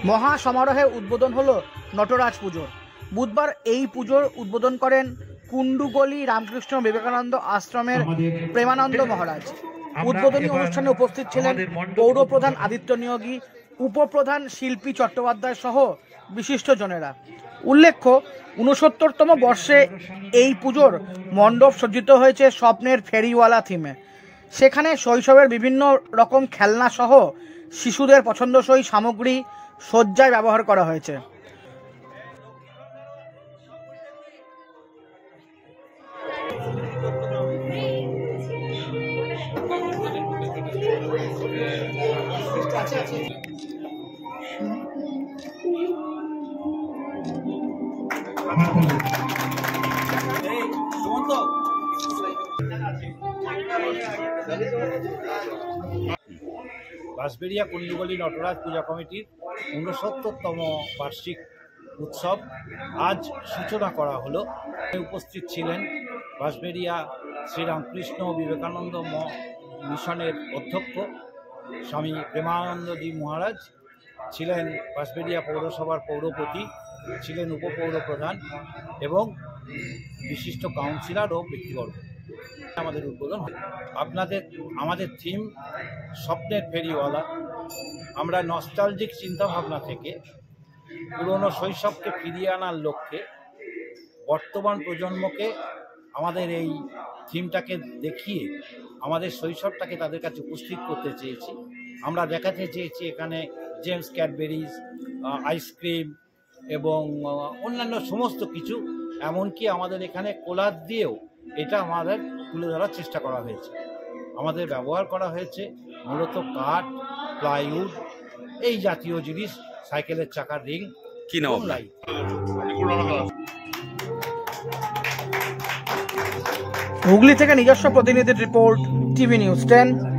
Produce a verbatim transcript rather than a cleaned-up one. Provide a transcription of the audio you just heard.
মহা সমারোহে উদ্বোধন হলো নটরাজ পুজোর। বুধবার এই পুজোর উদ্বোধন করেন কুন্ডুগলি রামকৃষ্ণ বিবেকানন্দ আশ্রমের প্রেমানন্দ মহারাজ। উদ্বোধনী অনুষ্ঠানে উপস্থিত ছিলেন পৌরপ্রধান আদিত্য নিয়োগী, উপপ্রধান শিল্পী চট্টোপাধ্যায় সহ বিশিষ্টজনেরা। উল্লেখ্য, ঊনসত্তরতম বর্ষে এই পুজোর মণ্ডপ সজ্জিত হয়েছে স্বপ্নের ফেরিওয়ালা থিমে। সেখানে শৈশবের বিভিন্ন রকম খেলনা সহ শিশুদের পছন্দসই সামগ্রী সজ্জায় ব্যবহার করা হয়েছে। বাঁশবেড়িয়া কুন্ডুগলি নটরাজ পূজা কমিটির ঊনসত্তরতম বার্ষিক উৎসব আজ সূচনা করা হলো। উপস্থিত ছিলেন বাঁশবেড়িয়া শ্রীরামকৃষ্ণ বিবেকানন্দ মিশনের অধ্যক্ষ স্বামী প্রেমানন্দজি মহারাজ, ছিলেন বাঁশবেড়িয়া পৌরসভার পৌরপতি, ছিলেন উপপৌরপ্রধান এবং বিশিষ্ট কাউন্সিলর ও ব্যক্তিবর্গ। আমাদের উদ্বোধন আপনাদের আমাদের থিম স্বপ্নের ফেরিওয়ালা। আমরা নস্টালজিক চিন্তাভাবনা থেকে পুরনো শৈশবকে ফিরিয়ে আনার লক্ষ্যে বর্তমান প্রজন্মকে আমাদের এই থিমটাকে দেখিয়ে আমাদের শৈশবটাকে তাদের কাছে উপস্থিত করতে চেয়েছি। আমরা দেখাতে চেয়েছি এখানে জেমস ক্যাডবেরিজ, আইসক্রিম এবং অন্যান্য সমস্ত কিছু, এমনকি আমাদের এখানে কোলার দিয়েও এটা আমাদের তুলে ধরার চেষ্টা করা হয়েছে। আমাদের ব্যবহার করা হয়েছে মূলত কাঠ, প্লাইউড, এই জাতীয় জিনিস, সাইকেলের চাকার রিং, কি নাম লাইট। হুগলি থেকে নিজস্ব প্রতিনিধির রিপোর্ট, টিভি নিউজ টেন।